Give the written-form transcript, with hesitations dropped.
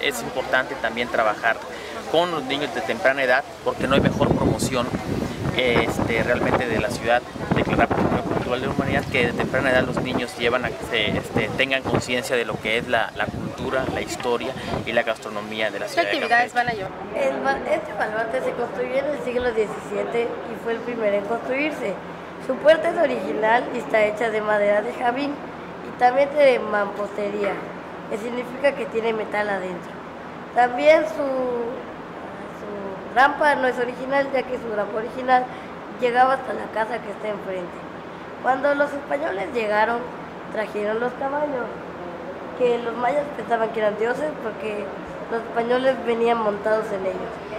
es importante también trabajar con los niños de temprana edad, porque no hay mejor promoción realmente de la ciudad, declarar Patrimonio Cultural de la Humanidad, que de temprana edad los niños llevan a que tengan conciencia de lo que es la cultura, la historia y la gastronomía de la ciudad. ¿Qué actividades van a llevar? Este baluarte se construyó en el siglo XVII y fue el primero en construirse. Su puerta es original y está hecha de madera de javín y también de mampostería, que significa que tiene metal adentro. También su rampa no es original, ya que su rampa original llegaba hasta la casa que está enfrente. Cuando los españoles llegaron, trajeron los caballos, que los mayas pensaban que eran dioses porque los españoles venían montados en ellos.